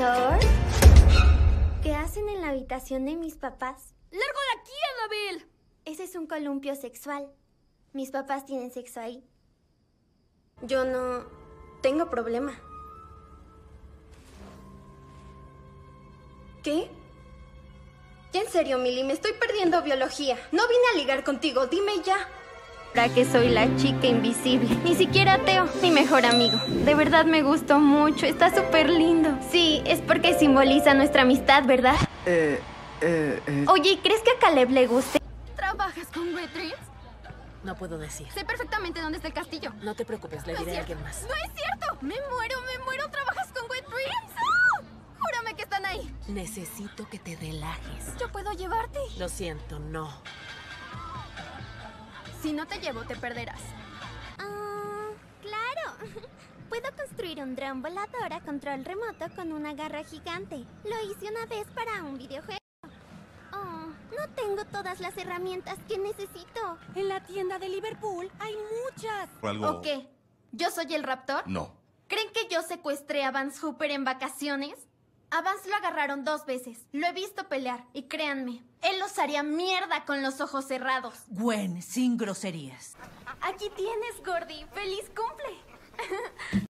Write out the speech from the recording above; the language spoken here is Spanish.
¿Doctor? ¿Qué hacen en la habitación de mis papás? ¡Largo de aquí, Annabelle! Ese es un columpio sexual. Mis papás tienen sexo ahí. Yo no tengo problema. ¿Qué? Ya en serio, Millie, me estoy perdiendo biología. No vine a ligar contigo, dime ya. Para que soy la chica invisible. Ni siquiera Teo, mi mejor amigo. De verdad me gustó mucho, está súper lindo. Sí, es porque simboliza nuestra amistad, ¿verdad? Oye, ¿crees que a Caleb le guste? ¿Trabajas con Wet Dreams? No puedo decir. Sé perfectamente dónde está el castillo. No te preocupes, le diré a alguien más. ¡No es cierto! ¡Me muero! ¿Trabajas con Wet Dreams? ¡Oh! ¡Júrame que están ahí! Necesito que te relajes. ¿Yo puedo llevarte? Lo siento, no. Si no te llevo, te perderás. Claro. Puedo construir un dron volador a control remoto con una garra gigante. Lo hice una vez para un videojuego. Oh, no tengo todas las herramientas que necesito. En la tienda de Liverpool hay muchas. ¿O qué? ¿Yo soy el raptor? No. ¿Creen que yo secuestré a Vance Hooper en vacaciones? A Vance lo agarraron 2 veces. Lo he visto pelear. Y créanme, él los haría mierda con los ojos cerrados. Gwen, sin groserías. Aquí tienes, Gordy. ¡Feliz cumple!